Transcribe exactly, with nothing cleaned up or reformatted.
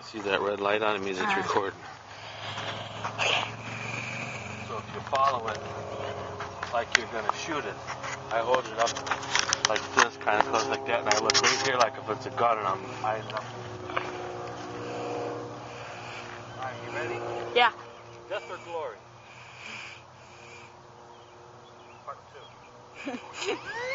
See that red light on? It means it's uh, recording. Okay. So if you follow it like you're going to shoot it, I hold it up like this, kind of close like that, and I look right here like if it's a gun and I'm eyeing up. Alright, you ready? Yeah. Death or glory? Part two.